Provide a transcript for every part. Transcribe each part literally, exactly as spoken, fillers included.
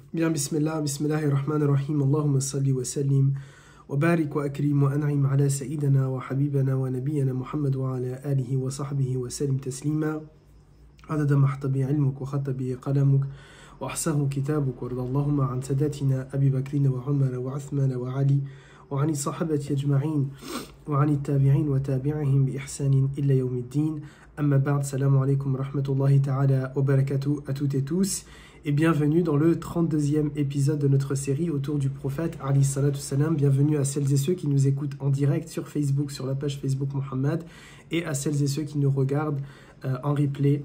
Bien, bismillah, bismillahirrahmanirrahim, Allahumma salli wa sallim, wa barik wa akrim wa an'im ala sayyidina wa habibana wa nabiyyana Muhammad wa ala alihi wa sahbihi wa sallim taslima, adada mahtabi ilmuk wa khatabi qalamuk, wa ahsahu kitabuk, wa rida Allahumma an sadatina Abi Bakrina wa Umar wa Uthmana wa Ali, wa ani sahabati ajma'in, wa ani tabi'in wa tabi'ihim bi ihsanin illa yawmiddin. Amma ba'd, salamu alaykum wa rahmatullahi ta'ala wa barakatuh à toutes et tous. Et bienvenue dans le trente-deuxième épisode de notre série autour du prophète Ali Salatu Salam. Bienvenue à celles et ceux qui nous écoutent en direct sur Facebook, sur la page Facebook Muhammad, et à celles et ceux qui nous regardent euh, en replay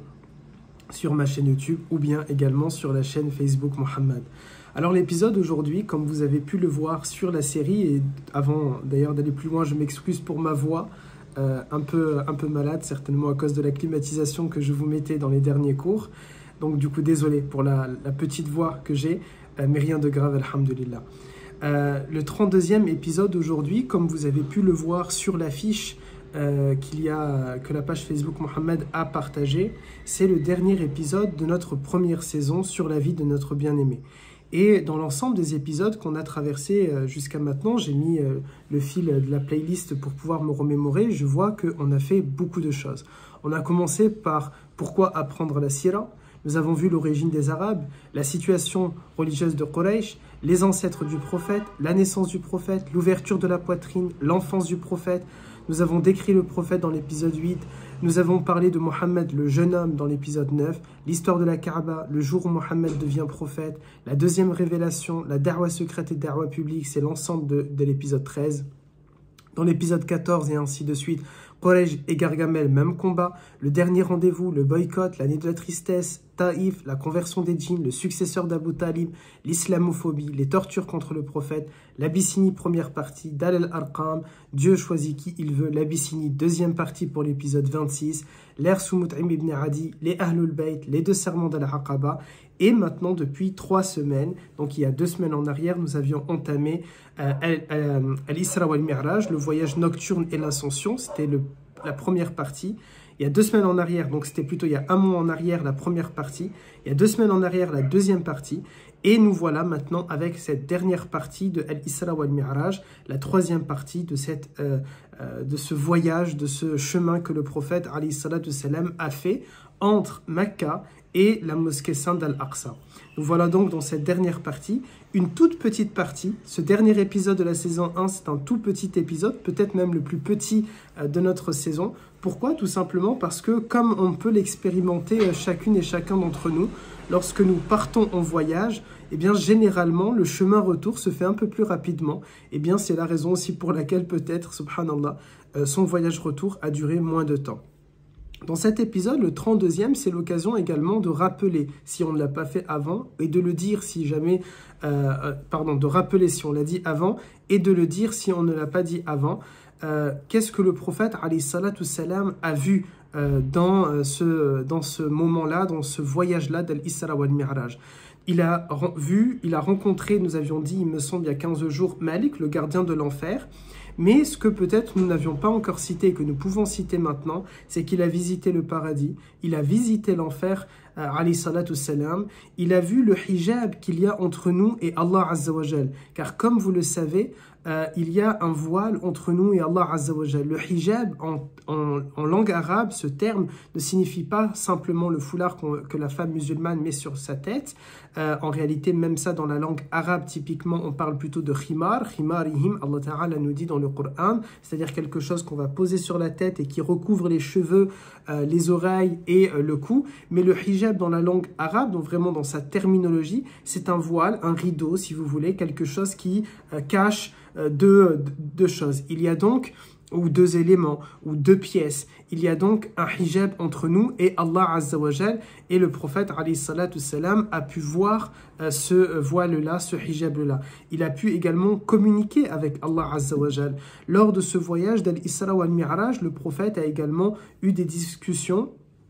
sur ma chaîne YouTube ou bien également sur la chaîne Facebook Muhammad. Alors l'épisode aujourd'hui, comme vous avez pu le voir sur la série, et avant d'ailleurs d'aller plus loin, je m'excuse pour ma voix, euh, un peu, un peu malade, certainement à cause de la climatisation que je vous mettais dans les derniers cours. Donc du coup, désolé pour la, la petite voix que j'ai, euh, mais rien de grave, alhamdulillah. Euh, le trente-deuxième épisode aujourd'hui, comme vous avez pu le voir sur l'affiche euh, qu'il y a, que la page Facebook Muhammad a partagée, c'est le dernier épisode de notre première saison sur la vie de notre bien-aimé. Et dans l'ensemble des épisodes qu'on a traversés euh, jusqu'à maintenant, j'ai mis euh, le fil de la playlist pour pouvoir me remémorer, je vois qu'on a fait beaucoup de choses. On a commencé par pourquoi apprendre la sira. Nous avons vu l'origine des Arabes, la situation religieuse de Quraysh, les ancêtres du prophète, la naissance du prophète, l'ouverture de la poitrine, l'enfance du prophète. Nous avons décrit le prophète dans l'épisode huit. Nous avons parlé de Mohammed, le jeune homme, dans l'épisode neuf. L'histoire de la Kaaba, le jour où Mohammed devient prophète. La deuxième révélation, la da'wa secrète et da'wa publique, c'est l'ensemble de, de l'épisode treize. Dans l'épisode quatorze et ainsi de suite, Quraysh et Gargamel, même combat. Le dernier rendez-vous, le boycott, l'année de la tristesse, Taïf, la conversion des djinns, le successeur d'Abu Talib, l'islamophobie, les tortures contre le prophète, l'Abyssinie, première partie, Dal al-Arqam, Dieu choisit qui il veut, l'Abyssinie, deuxième partie pour l'épisode vingt-six, l'ère sous Mut'im ibn Adi, les Ahlul Bayt, les deux serments d'Al-Aqaba. Et maintenant, depuis trois semaines, donc il y a deux semaines en arrière, nous avions entamé euh, Al-Isra wal-Mi'raj, le voyage nocturne et l'ascension. C'était la première partie. Il y a deux semaines en arrière, donc c'était plutôt il y a un mois en arrière, la première partie. Il y a deux semaines en arrière, la deuxième partie. Et nous voilà maintenant avec cette dernière partie de Al-Isra wal-Mi'raj, la troisième partie de, cette, euh, euh, de ce voyage, de ce chemin que le prophète alayhi salatu salam a fait entre Mecca et la mosquée sainte d'Al-Aqsa. Nous voilà donc dans cette dernière partie, une toute petite partie. Ce dernier épisode de la saison un, c'est un tout petit épisode, peut-être même le plus petit de notre saison. Pourquoi? Tout simplement parce que, comme on peut l'expérimenter chacune et chacun d'entre nous, lorsque nous partons en voyage, eh bien généralement le chemin retour se fait un peu plus rapidement. Eh bien c'est la raison aussi pour laquelle peut-être, subhanallah, son voyage retour a duré moins de temps. Dans cet épisode, le trente-deuxième, c'est l'occasion également de rappeler, si on ne l'a pas fait avant, et de le dire si jamais, euh, pardon, de rappeler si on l'a dit avant, et de le dire si on ne l'a pas dit avant, euh, qu'est-ce que le prophète, alayhi salatu salam, a vu euh, dans, euh, ce, dans ce moment-là, dans ce voyage-là d'Al-Isra wal-Mi'raj. Il a vu, il a rencontré, nous avions dit, il me semble, il y a quinze jours, Malik, le gardien de l'enfer. Mais ce que peut-être nous n'avions pas encore cité et que nous pouvons citer maintenant, c'est qu'il a visité le paradis, il a visité l'enfer, euh, alayhi salatu salam, il a vu le hijab qu'il y a entre nous et Allah Azza wa Jal. Car comme vous le savez, euh, il y a un voile entre nous et Allah Azza wa Jal. Le hijab, en, en, en langue arabe, ce terme ne signifie pas simplement le foulard que la femme musulmane met sur sa tête. Euh, en réalité, même ça, dans la langue arabe, typiquement, on parle plutôt de khimar. Khimarihim, Allah Ta'ala nous dit dans le Coran, c'est-à-dire quelque chose qu'on va poser sur la tête et qui recouvre les cheveux, euh, les oreilles et euh, le cou. Mais le hijab dans la langue arabe, donc vraiment dans sa terminologie, c'est un voile, un rideau, si vous voulez, quelque chose qui euh, cache euh, deux, deux choses. Il y a donc ou deux éléments, ou deux pièces. Il y a donc un hijab entre nous et Allah Azza wa Jal, et le prophète alayhi salatu salam a pu voir euh, ce voile-là, ce hijab-là. Il a pu également communiquer avec Allah Azza wa Jal. Lors de ce voyage d'Al-Isra wal-Mi'raj, le prophète a également eu des discussions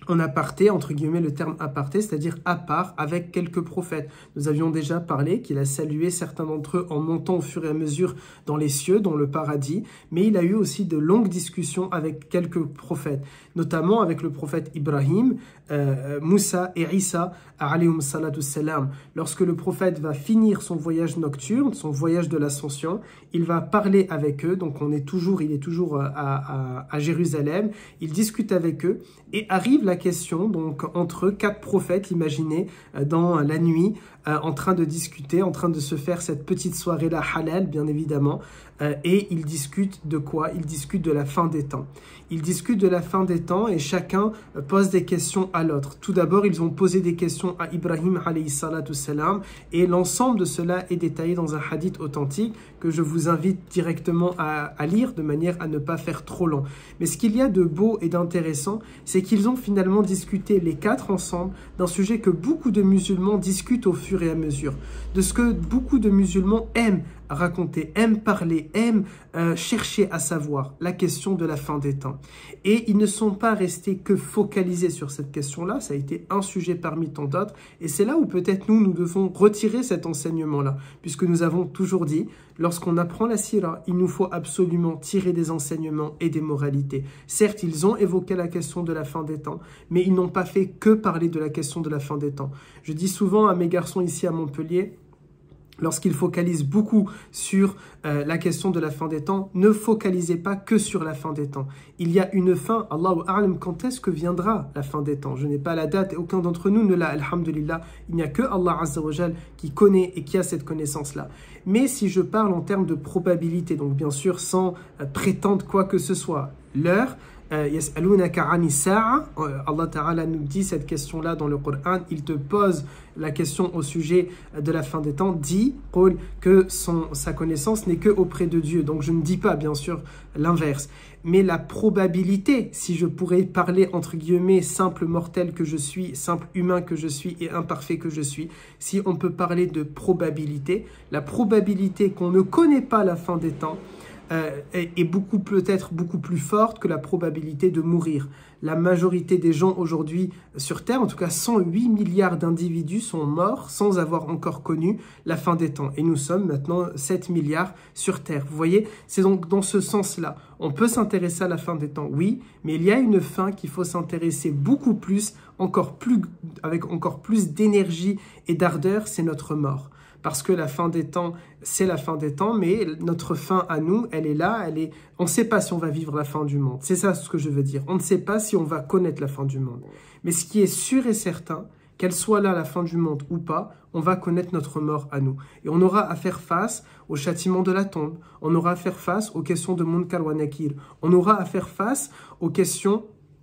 en aparté, entre guillemets le terme aparté, c'est-à-dire à part, avec quelques prophètes. Nous avions déjà parlé qu'il a salué certains d'entre eux en montant au fur et à mesure dans les cieux, dans le paradis, mais il a eu aussi de longues discussions avec quelques prophètes, notamment avec le prophète Ibrahim, euh, Moussa et Isa, alayhum salatu salam. Lorsque le prophète va finir son voyage nocturne, son voyage de l'ascension, il va parler avec eux, donc on est toujours, il est toujours à, à, à Jérusalem, il discute avec eux, et arrive la question, donc entre quatre prophètes, imaginez, dans la nuit, euh, en train de discuter, en train de se faire cette petite soirée-là halal, bien évidemment, euh, et ils discutent de quoi? Ils discutent de la fin des temps. Ils discutent de la fin des temps et chacun pose des questions à l'autre. Tout d'abord, ils ont posé des questions à Ibrahim alayhi salatu salam, et l'ensemble de cela est détaillé dans un hadith authentique que je vous invite directement à, à lire de manière à ne pas faire trop long. Mais ce qu'il y a de beau et d'intéressant, c'est qu'ils ont finalement discuté les quatre ensemble d'un sujet que beaucoup de musulmans discutent au fur et à mesure, de ce que beaucoup de musulmans aiment raconter, aiment parler, aiment euh, chercher à savoir, la question de la fin des temps. Et ils ne sont pas restés que focalisés sur cette question-là, ça a été un sujet parmi tant d'autres, et c'est là où peut-être nous, nous devons retirer cet enseignement-là, puisque nous avons toujours dit, lorsqu'on apprend la sira, il nous faut absolument tirer des enseignements et des moralités. Certes, ils ont évoqué la question de la fin des temps, mais ils n'ont pas fait que parler de la question de la fin des temps. Je dis souvent à mes garçons ici à Montpellier, lorsqu'ils focalisent beaucoup sur euh, la question de la fin des temps, ne focalisez pas que sur la fin des temps. Il y a une fin, Allahu a'lam, quand est-ce que viendra la fin des temps? Je n'ai pas la date et aucun d'entre nous ne l'a, alhamdulillah. Il n'y a que Allah Azza wa Jal qui connaît et qui a cette connaissance-là. Mais si je parle en termes de probabilité, donc bien sûr sans euh, prétendre quoi que ce soit, l'heure, Yas'alunaka 'ani sa'a, Allah Ta'ala nous dit cette question-là dans le Coran, il te pose la question au sujet de la fin des temps, dit que son, sa connaissance n'est que auprès de Dieu. Donc je ne dis pas bien sûr l'inverse, mais la probabilité, si je pourrais parler entre guillemets simple mortel que je suis, simple humain que je suis et imparfait que je suis, si on peut parler de probabilité, la probabilité qu'on ne connaît pas la fin des temps, Euh, est, est beaucoup peut-être beaucoup plus forte que la probabilité de mourir. La majorité des gens aujourd'hui sur Terre, en tout cas cent huit milliards d'individus sont morts sans avoir encore connu la fin des temps. Et nous sommes maintenant sept milliards sur Terre. Vous voyez, c'est donc dans ce sens-là. On peut s'intéresser à la fin des temps, oui, mais il y a une fin qu'il faut s'intéresser beaucoup plus, encore plus, avec encore plus d'énergie et d'ardeur, c'est notre mort. Parce que la fin des temps, c'est la fin des temps, mais notre fin à nous, elle est là, elle est... on ne sait pas si on va vivre la fin du monde. C'est ça ce que je veux dire. On ne sait pas si on va connaître la fin du monde. Mais ce qui est sûr et certain, qu'elle soit là la fin du monde ou pas, on va connaître notre mort à nous. Et on aura à faire face au châtiment de la tombe. On aura à faire face aux questions de Munkar wa Nakir. On aura à faire face aux questions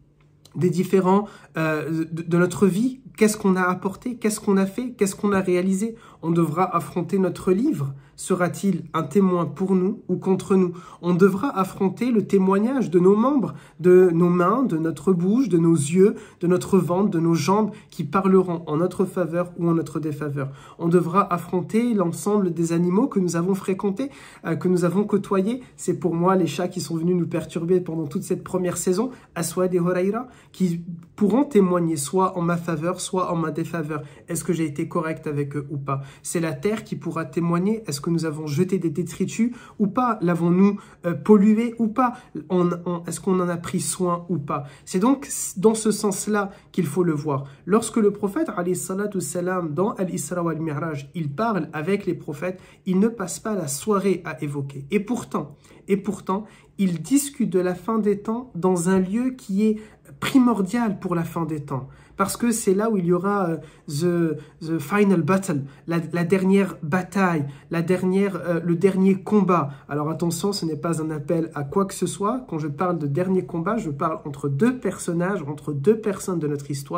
des différents euh, de, de notre vie. Qu'est-ce qu'on a apporté? Qu'est-ce qu'on a fait? Qu'est-ce qu'on a réalisé? On devra affronter notre livre. Sera-t-il un témoin pour nous ou contre nous? On devra affronter le témoignage de nos membres, de nos mains, de notre bouche, de nos yeux, de notre ventre, de nos jambes qui parleront en notre faveur ou en notre défaveur. On devra affronter l'ensemble des animaux que nous avons fréquentés, euh, que nous avons côtoyés. C'est pour moi les chats qui sont venus nous perturber pendant toute cette première saison, Aswad et Horaïra, qui pourront témoigner soit en ma faveur, soit en ma défaveur. Est-ce que j'ai été correct avec eux ou pas? C'est la terre qui pourra témoigner. Est-ce que nous avons jeté des détritus ou pas? L'avons-nous euh, pollué ou pas? on, on, Est-ce qu'on en a pris soin ou pas? C'est donc dans ce sens-là qu'il faut le voir. Lorsque le prophète, alayhi salatu salam, dans Al-Isra wal Mi'raj, il parle avec les prophètes, il ne passe pas la soirée à évoquer. Et pourtant, et pourtant, il discute de la fin des temps dans un lieu qui est primordial pour la fin des temps. Parce que c'est là où il y aura euh, the, the final battle, la, la dernière bataille, la dernière, euh, le dernier combat. Alors attention, ce n'est pas un appel à quoi que ce soit. Quand je parle de dernier combat, je parle entre deux personnages, entre deux personnes de notre histoire.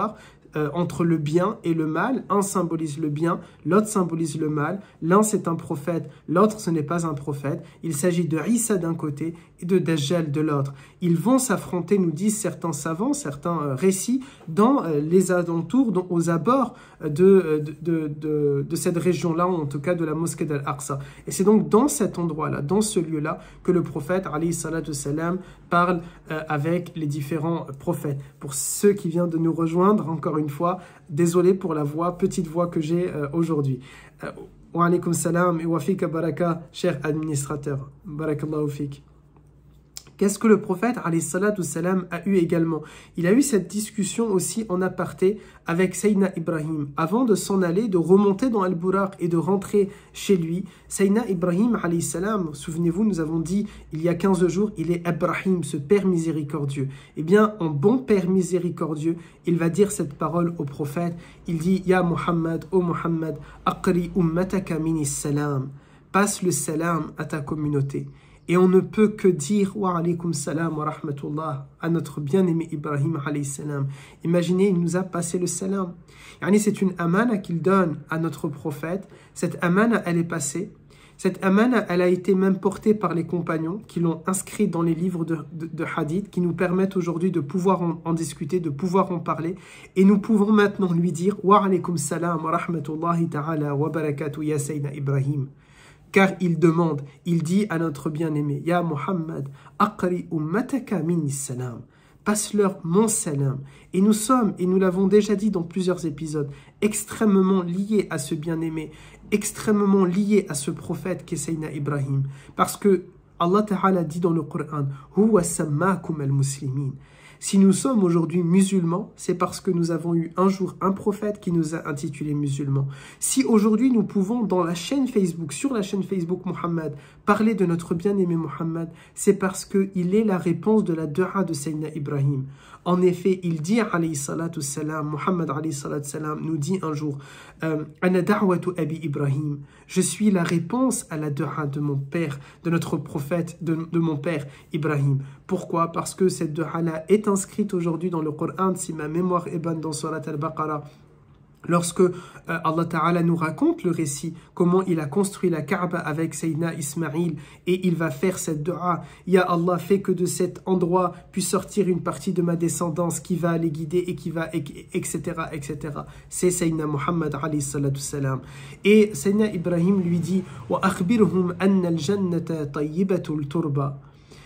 euh, entre le bien et le mal. Un symbolise le bien, l'autre symbolise le mal. L'un c'est un prophète, l'autre ce n'est pas un prophète. Il s'agit de Isa d'un côté et de Dajjal de l'autre. Ils vont s'affronter, nous disent certains savants, certains euh, récits, dans euh, les alentours, dans, aux abords de, de, de, de, de cette région-là, en tout cas de la mosquée d'Al-Aqsa. Et c'est donc dans cet endroit-là, dans ce lieu-là, que le prophète, alayhi salatu salam, parle euh, avec les différents prophètes. Pour ceux qui viennent de nous rejoindre, encore une fois, désolé pour la voix, petite voix que j'ai euh, aujourd'hui. Euh, wa alaykum salam et wa fika baraka, cher administrateur. Barakallahu fik. Qu'est-ce que le prophète alayhi salatu salam a eu également? Il a eu cette discussion aussi en aparté avec Sayyidina Ibrahim. Avant de s'en aller, de remonter dans Al-Buraq et de rentrer chez lui, Sayyidina Ibrahim alayhi salam, souvenez-vous, nous avons dit il y a quinze jours, il est Ibrahim, ce père miséricordieux. Eh bien, en bon père miséricordieux, il va dire cette parole au prophète. Il dit, Ya Muhammad, ô Muhammad, aqri ummataka minis salam. Passe le salam à ta communauté. Et on ne peut que dire wa alaykum salam wa rahmatullah à notre bien-aimé Ibrahim alayhi salam. Imaginez, il nous a passé le salam. Yani, c'est une amana qu'il donne à notre prophète. Cette amana, elle est passée. Cette amana, elle a été même portée par les compagnons qui l'ont inscrite dans les livres de, de, de hadith, qui nous permettent aujourd'hui de pouvoir en, en discuter, de pouvoir en parler. Et nous pouvons maintenant lui dire wa alaykum salam wa rahmatullahi ta'ala wa barakatuh ya Sayyidina Ibrahim. Car il demande, il dit à notre bien-aimé, Ya Muhammad, aqri ummataka minni salam. Passe-leur mon salam. Et nous sommes, et nous l'avons déjà dit dans plusieurs épisodes, extrêmement liés à ce bien-aimé, extrêmement liés à ce prophète qui est Sayyidina Ibrahim. Parce que Allah Ta'ala dit dans le Coran, Huwa sammakum al-muslimin. Si nous sommes aujourd'hui musulmans, c'est parce que nous avons eu un jour un prophète qui nous a intitulés musulmans. Si aujourd'hui nous pouvons dans la chaîne Facebook, sur la chaîne Facebook Muhammad, parler de notre bien-aimé Muhammad, c'est parce qu'il est la réponse de la dua de Sayyidina Ibrahim. En effet, il dit alayhi salatu salam, Muhammad alayhi salatu salam nous dit un jour, Ana da'watu abi Ibrahim, je suis la réponse à la dua de mon père, de notre prophète, de, de mon père Ibrahim. Pourquoi? Parce que cette dua-là est inscrite aujourd'hui dans le Coran, si ma mémoire est bonne, dans Surat Al-Baqarah. Lorsque euh, Allah Ta'ala nous raconte le récit, comment il a construit la Kaaba avec Sayyidina Ismaïl et il va faire cette dua, Ya Allah, fait que de cet endroit puisse sortir une partie de ma descendance qui va les guider et qui va, et cetera, et cetera. C'est Sayyidina Muhammad alayhi salatu salam. Et Sayyidina Ibrahim lui dit, Wa akhbirhum anna al-jannata tayyibatul turba,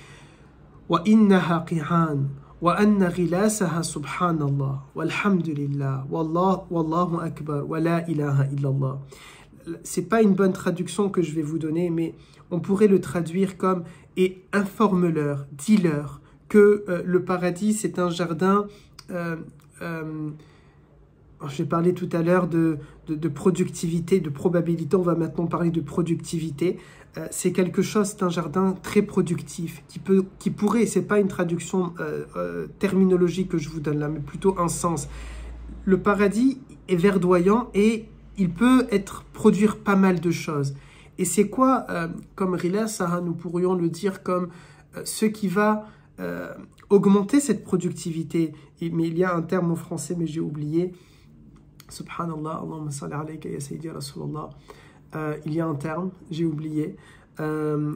wa innaha qi'an. وأن غلاسها سبحان الله والحمد لله والله والله أكبر ولا إله إلا الله. C'est pas une bonne traduction que je vais vous donner, mais on pourrait le traduire comme et informe-leur, dis-leur que euh, le paradis c'est un jardin. Euh, euh, J'ai parlé tout à l'heure de, de, de productivité, de probabilité. On va maintenant parler de productivité. Euh, c'est quelque chose, c'est un jardin très productif qui peut, qui pourrait, c'est pas une traduction euh, euh, terminologique que je vous donne là, mais plutôt un sens. Le paradis est verdoyant et il peut être produire pas mal de choses. Et c'est quoi, euh, comme Rila Sarah, nous pourrions le dire comme euh, ce qui va euh, augmenter cette productivité. Et, mais il y a un terme en français, mais j'ai oublié. Subhanallah, Allahumma salli alayka ya Sayyidi Rasulallah. Euh, il y a un terme, j'ai oublié. Euh,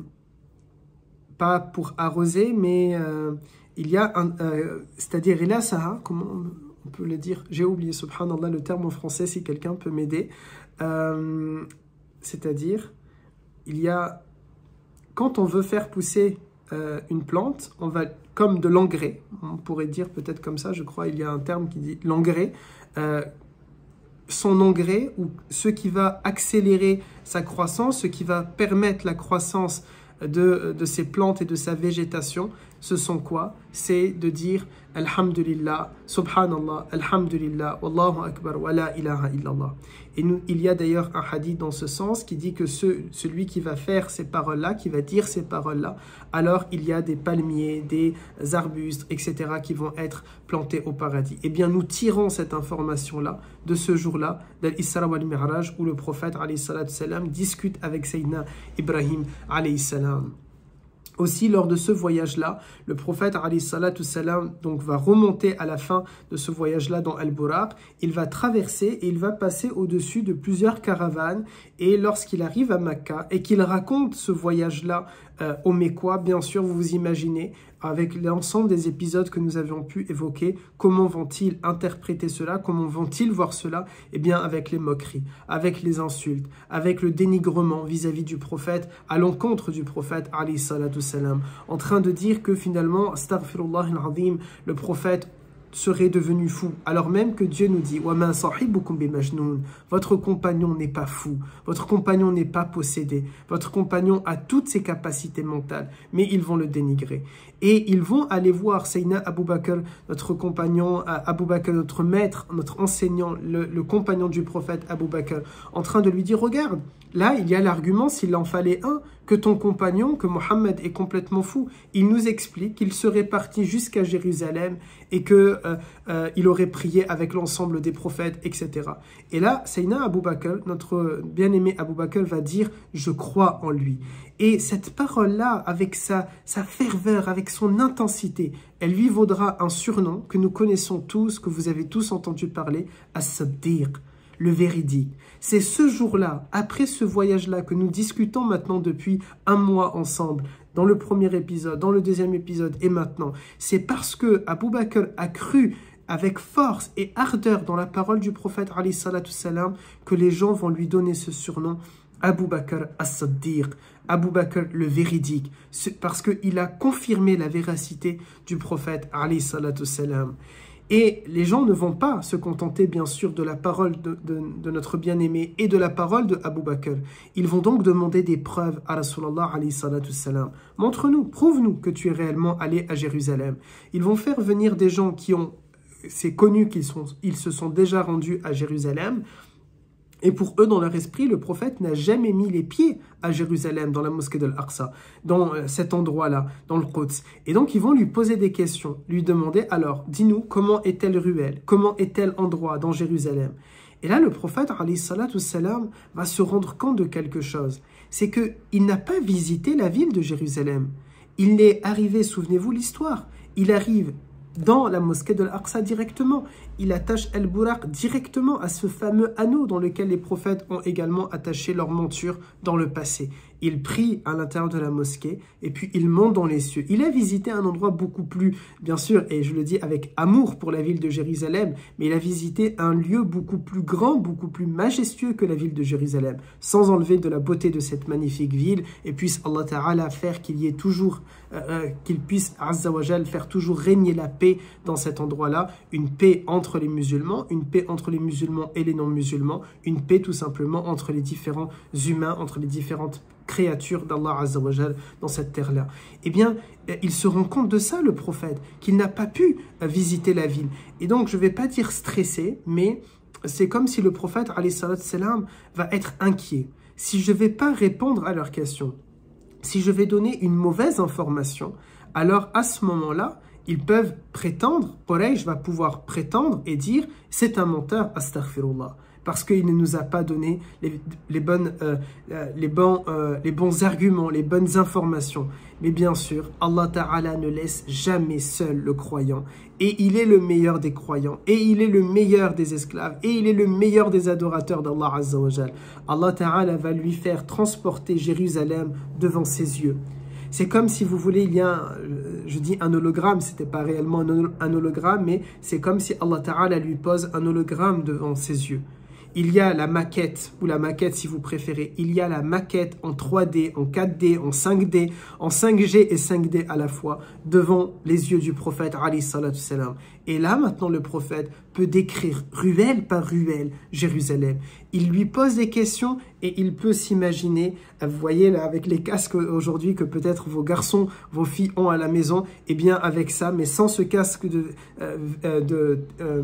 pas pour arroser, mais euh, il y a un. Euh, C'est-à-dire, il a ça, comment on peut le dire? J'ai oublié, subhanallah, le terme en français, si quelqu'un peut m'aider. Euh, C'est-à-dire, il y a. Quand on veut faire pousser euh, une plante, on va. Comme de l'engrais, on pourrait dire peut-être comme ça, je crois, il y a un terme qui dit l'engrais. Euh, son engrais ou ce qui va accélérer sa croissance, ce qui va permettre la croissance de, de ces plantes et de sa végétation, ce sont quoi? C'est de dire Alhamdulillah, Subhanallah, Alhamdulillah, Wallahu Akbar, wa la ilaha illallah. Et nous, il y a d'ailleurs un hadith dans ce sens qui dit que ce, celui qui va faire ces paroles-là, qui va dire ces paroles-là, alors il y a des palmiers, des arbustes, et cetera qui vont être plantés au paradis. Eh bien, nous tirons cette information-là de ce jour-là, d'Al-Isra wal-Mi'raj, où le prophète, alayhi salatu salam, discute avec Sayyidina Ibrahim, alayhi salam. Aussi, lors de ce voyage-là, le prophète alayhi salatu salam, donc va remonter à la fin de ce voyage-là dans Al-Buraq. Il va traverser et il va passer au-dessus de plusieurs caravanes. Et lorsqu'il arrive à Makka et qu'il raconte ce voyage-là euh, aux Mécois, bien sûr, vous vous imaginez, avec l'ensemble des épisodes que nous avions pu évoquer, comment vont-ils interpréter cela, comment vont-ils voir cela? Eh bien, avec les moqueries, avec les insultes, avec le dénigrement vis-à-vis du prophète, à l'encontre du prophète, alayhi salatu salam, en train de dire que finalement, astaghfirullah al-azim, le prophète serait devenu fou, alors même que Dieu nous dit وَمَا صَحِبُكُمْ بِمَجْنُونَ, votre compagnon n'est pas fou, votre compagnon n'est pas possédé, votre compagnon a toutes ses capacités mentales, mais ils vont le dénigrer. Et ils vont aller voir Sayyidina Abu Bakr, notre compagnon, Abu Bakr, notre maître, notre enseignant, le, le compagnon du prophète Abu Bakr, en train de lui dire, regarde, là il y a l'argument, s'il en fallait un, que ton compagnon, que Mohammed est complètement fou. Il nous explique qu'il serait parti jusqu'à Jérusalem et qu'il euh, euh, aurait prié avec l'ensemble des prophètes, et cetera. Et là, Sayyidina Abu Bakr, notre bien-aimé Abu Bakr, va dire « je crois en lui ». Et cette parole-là, avec sa, sa ferveur, avec son intensité, elle lui vaudra un surnom que nous connaissons tous, que vous avez tous entendu parler, As-Siddiq, le véridique. C'est ce jour-là, après ce voyage-là, que nous discutons maintenant depuis un mois ensemble, dans le premier épisode, dans le deuxième épisode et maintenant. C'est parce que Abu Bakr a cru avec force et ardeur dans la parole du prophète alayhi salatu salam que les gens vont lui donner ce surnom, Abu Bakr as-Siddiq, Abu Bakr le véridique, parce qu'il a confirmé la véracité du prophète alayhi salatu salam. Et les gens ne vont pas se contenter bien sûr de la parole de, de, de notre bien-aimé et de la parole de Abu Bakr. Ils vont donc demander des preuves à Rasulallah alayhi salatu salam. Montre-nous, prouve-nous que tu es réellement allé à Jérusalem. Ils vont faire venir des gens qui ont, c'est connu qu'ils sont, ils se sont déjà rendus à Jérusalem. Et pour eux, dans leur esprit, le prophète n'a jamais mis les pieds à Jérusalem, dans la mosquée de l'Aqsa, dans cet endroit-là, dans le Quds. Et donc, ils vont lui poser des questions, lui demander, alors, dis-nous, comment est telle ruelle, comment est tel endroit dans Jérusalem? Et là, le prophète, alayhi salatu salam, va se rendre compte de quelque chose. C'est qu'il n'a pas visité la ville de Jérusalem. Il est arrivé, souvenez-vous l'histoire, il arrive dans la mosquée de l'Aqsa directement. Il attache Al-Buraq directement à ce fameux anneau dans lequel les prophètes ont également attaché leur monture dans le passé. Il prie à l'intérieur de la mosquée et puis il monte dans les cieux. Il a visité un endroit beaucoup plus, bien sûr, et je le dis avec amour pour la ville de Jérusalem, mais il a visité un lieu beaucoup plus grand, beaucoup plus majestueux que la ville de Jérusalem, sans enlever de la beauté de cette magnifique ville. Et puisse Allah Ta'ala faire qu'il y ait toujours, euh, qu'il puisse, Azza wa Jal, faire toujours régner la paix dans cet endroit-là, une paix entre les musulmans, une paix entre les musulmans et les non-musulmans, une paix tout simplement entre les différents humains, entre les différentes créatures d'Allah Azza wa Jal dans cette terre-là. Eh bien, il se rend compte de ça, le prophète, qu'il n'a pas pu visiter la ville. Et donc, je ne vais pas dire stressé, mais c'est comme si le prophète, alayhi salatu salam, va être inquiet. Si je ne vais pas répondre à leurs questions, si je vais donner une mauvaise information, alors à ce moment-là, ils peuvent prétendre, Quraysh va pouvoir prétendre et dire « c'est un menteur, astaghfirullah ». Parce qu'il ne nous a pas donné les, les, bonnes, euh, les, bons, euh, les bons arguments, les bonnes informations. Mais bien sûr, Allah Ta'ala ne laisse jamais seul le croyant. Et il est le meilleur des croyants. Et il est le meilleur des esclaves. Et il est le meilleur des adorateurs d'Allah Azza wa Jal. Allah Ta'ala va lui faire transporter Jérusalem devant ses yeux. C'est comme si vous voulez, il y a, un, je dis un hologramme, c'était pas réellement un hologramme, mais c'est comme si Allah Ta'ala lui pose un hologramme devant ses yeux. Il y a la maquette, ou la maquette si vous préférez, il y a la maquette en trois D, en quatre D, en cinq D, en cinq G et cinq D à la fois, devant les yeux du prophète, alayhi salatu salam. Et là, maintenant, le prophète peut décrire ruelle par ruelle Jérusalem. Il lui pose des questions et il peut s'imaginer, vous voyez là, avec les casques aujourd'hui que peut-être vos garçons, vos filles ont à la maison, et bien avec ça, mais sans ce casque de... Euh, de euh,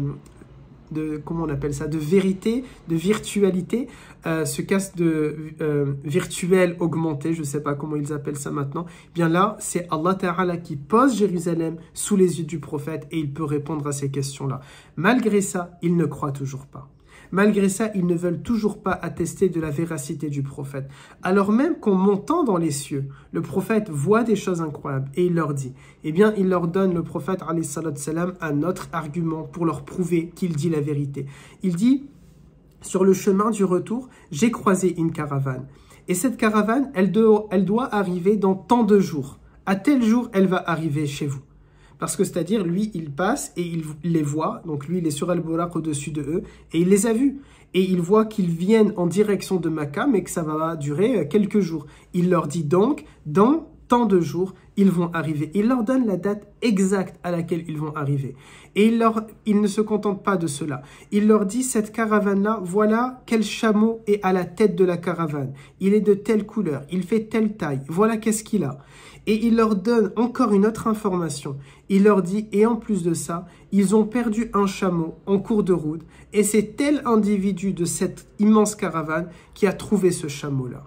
de, comment on appelle ça, de vérité, de virtualité, euh, ce casque de euh, virtuel augmenté, je ne sais pas comment ils appellent ça maintenant, bien là, c'est Allah Ta'ala qui pose Jérusalem sous les yeux du prophète et il peut répondre à ces questions-là. Malgré ça, il ne croit toujours pas. Malgré ça, ils ne veulent toujours pas attester de la véracité du prophète. Alors même qu'en montant dans les cieux, le prophète voit des choses incroyables et il leur dit, eh bien, il leur donne, le prophète, alayhi salatu salam, un autre argument pour leur prouver qu'il dit la vérité. Il dit, sur le chemin du retour, j'ai croisé une caravane. Et cette caravane, elle doit, elle doit arriver dans tant de jours. À tel jour, elle va arriver chez vous. Parce que c'est-à-dire, lui, il passe et il les voit. Donc lui, il est sur Al-Buraq au-dessus de eux. Et il les a vus. Et il voit qu'ils viennent en direction de Makkah, mais que ça va durer quelques jours. Il leur dit donc, dans tant de jours, ils vont arriver. Il leur donne la date exacte à laquelle ils vont arriver. Et il, leur, il ne se contente pas de cela. Il leur dit, cette caravane-là, voilà quel chameau est à la tête de la caravane. Il est de telle couleur, il fait telle taille, voilà qu'est-ce qu'il a. Et il leur donne encore une autre information. Il leur dit, et en plus de ça, ils ont perdu un chameau en cours de route. Et c'est tel individu de cette immense caravane qui a trouvé ce chameau-là.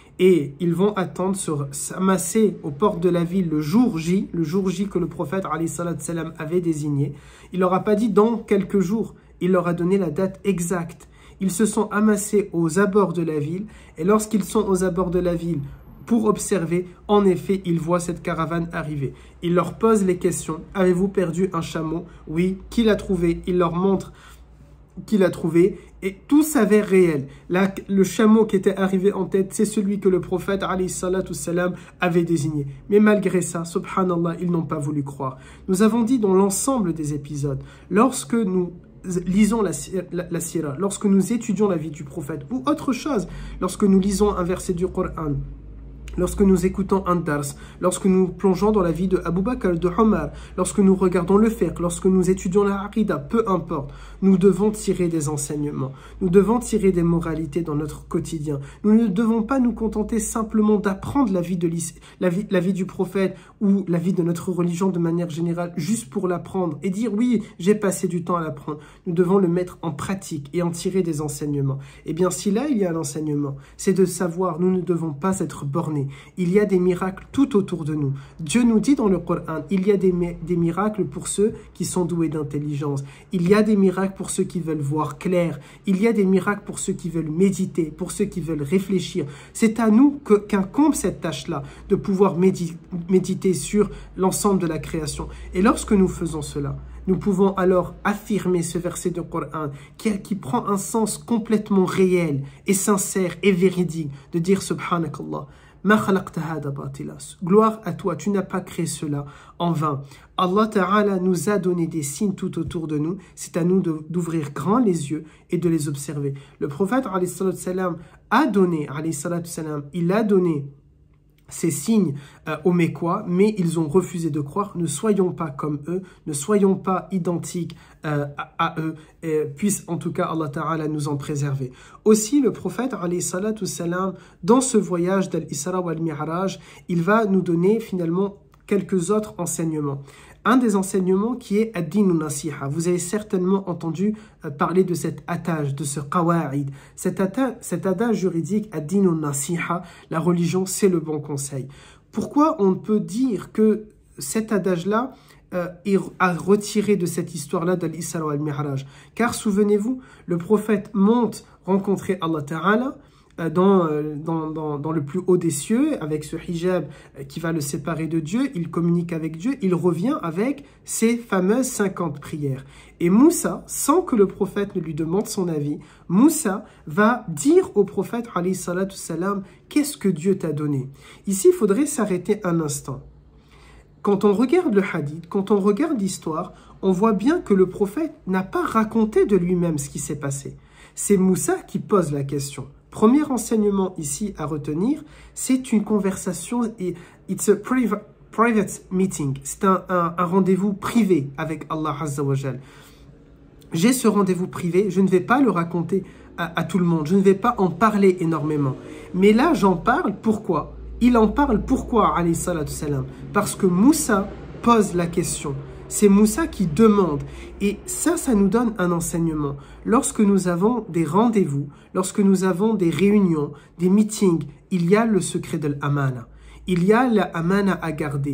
Et ils vont attendre, s'amasser aux portes de la ville le jour J, le jour J que le prophète alayhi salatu salam avait désigné. Il leur a pas dit dans quelques jours, il leur a donné la date exacte. Ils se sont amassés aux abords de la ville, et lorsqu'ils sont aux abords de la ville pour observer, en effet, ils voient cette caravane arriver. Il leur pose les questions, avez-vous perdu un chameau? Oui. Qui l'a trouvé? Il leur montre qu'il a trouvé, et tout s'avère réel. Là, le chameau qui était arrivé en tête, c'est celui que le prophète alayhi salatu salam avait désigné. Mais malgré ça, subhanallah, ils n'ont pas voulu croire. Nous avons dit dans l'ensemble des épisodes, lorsque nous lisons la, la, la sira, lorsque nous étudions la vie du prophète, ou autre chose, lorsque nous lisons un verset du Coran, lorsque nous écoutons un dars, lorsque nous plongeons dans la vie de Abu Bakr, de Omar, lorsque nous regardons le fiqh, lorsque nous étudions la aqida, peu importe, nous devons tirer des enseignements, nous devons tirer des moralités dans notre quotidien. Nous ne devons pas nous contenter simplement d'apprendre la vie de la vie, la vie du prophète ou la vie de notre religion de manière générale, juste pour l'apprendre et dire oui, j'ai passé du temps à l'apprendre. Nous devons le mettre en pratique et en tirer des enseignements. Et bien si là il y a un enseignement, c'est de savoir, nous ne devons pas être bornés. Il y a des miracles tout autour de nous. Dieu nous dit dans le Coran, il y a des, des miracles pour ceux qui sont doués d'intelligence. Il y a des miracles pour ceux qui veulent voir clair. Il y a des miracles pour ceux qui veulent méditer, pour ceux qui veulent réfléchir. C'est à nous qu'incombe cette tâche-là, de pouvoir médi méditer sur l'ensemble de la création. Et lorsque nous faisons cela, nous pouvons alors affirmer ce verset du Coran qui, qui prend un sens complètement réel et sincère et véridique, de dire subhanakallah. Gloire à toi, tu n'as pas créé cela en vain. Allah Ta'ala nous a donné des signes tout autour de nous. C'est à nous d'ouvrir grand les yeux et de les observer. Le prophète alayhi salatu salam a donné, alayhi salatu salam, il a donné ces signes euh, aux Mécois, mais ils ont refusé de croire. Ne soyons pas comme eux, ne soyons pas identiques euh, à, à eux, et puisse en tout cas Allah Ta'ala nous en préserver. Aussi, le prophète, alayhi salatu salam, dans ce voyage d'Al-Isra wal-Mi'raj, il va nous donner finalement quelques autres enseignements. Un des enseignements qui est ad-din nasiha. Vous avez certainement entendu euh, parler de cet adage, de ce qawa'id. Cet adage, cet adage juridique, ad-din nasiha, la religion, c'est le bon conseil. Pourquoi on peut dire que cet adage-là euh, est à retirer de cette histoire-là d'Al-Isra wal-Mi'raj? Car souvenez-vous, le prophète monte rencontrer Allah Ta'ala, Dans, dans, dans, dans le plus haut des cieux, avec ce hijab qui va le séparer de Dieu, il communique avec Dieu, il revient avec ses fameuses cinquante prières. Et Moussa, sans que le prophète ne lui demande son avis, Moussa va dire au prophète, alayhi salatu salam, qu'est-ce que Dieu t'a donné? Ici, il faudrait s'arrêter un instant. Quand on regarde le hadith, quand on regarde l'histoire, on voit bien que le prophète n'a pas raconté de lui-même ce qui s'est passé. C'est Moussa qui pose la question. Premier enseignement ici à retenir, c'est une conversation, et it's a private, private meeting, c'est un, un, un rendez-vous privé avec Allah Azza wa Jal. J'ai ce rendez-vous privé, je ne vais pas le raconter à, à tout le monde, je ne vais pas en parler énormément. Mais là, j'en parle, pourquoi? Il en parle, pourquoi, alayhi salatu salam? Parce que Moussa pose la question. C'est Moussa qui demande. Et ça, ça nous donne un enseignement. Lorsque nous avons des rendez-vous, lorsque nous avons des réunions, des meetings, il y a le secret de l'amana. Il y a l'amana à garder.